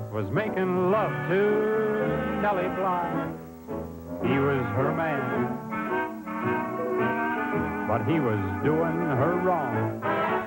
was making love to Nellie Bly. He was her man, but he was doing her wrong.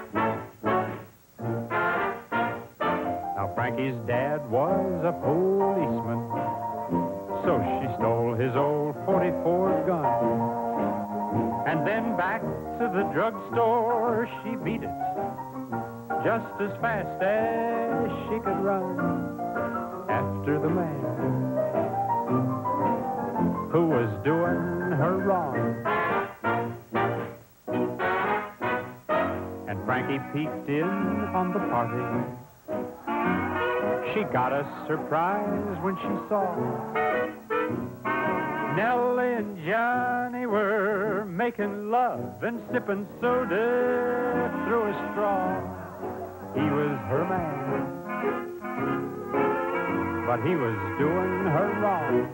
Now Frankie's dad was a policeman, so she stole his old .44 gun. And then back to the drugstore she beat it, just as fast as she could run, after the man who was doing her wrong. And Frankie peeked in on the party. She got a surprise when she saw Nellie and Johnny were making love and sipping soda through a straw. He was her man, but he was doing her wrong.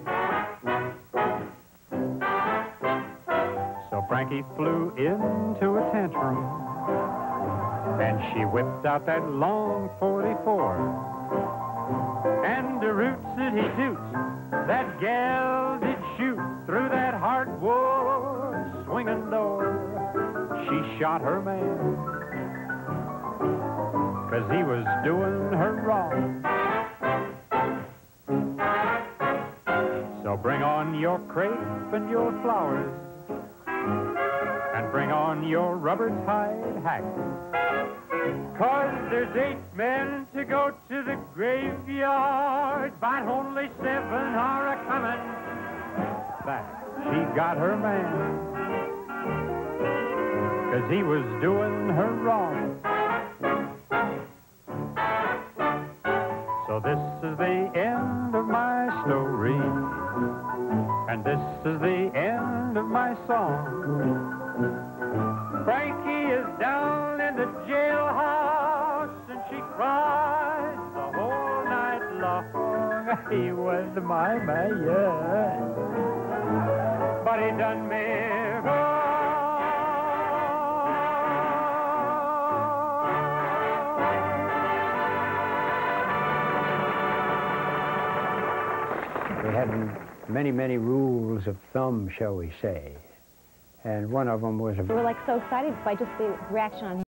So Frankie flew into a tantrum, and she whipped out that long .44. And the roots-a-dee-toots, that gal did shoot through that hardwood swinging door. She shot her man, 'cause he was doing her wrong. So bring on your crepe and your flowers, and bring on your rubber tied hack, 'cause there's 8 men to go to the graveyard, but only 7 are a-comin' back. She got her man, 'cause he was doing her wrong. So this is the end of my story, and this is the end of my song. Frankie is down in the jailhouse, and she cries the whole night long. He was my man, but he done me wrong. We had many, many rules of thumb, shall we say. And one of them was... We were like so excited by just the reaction on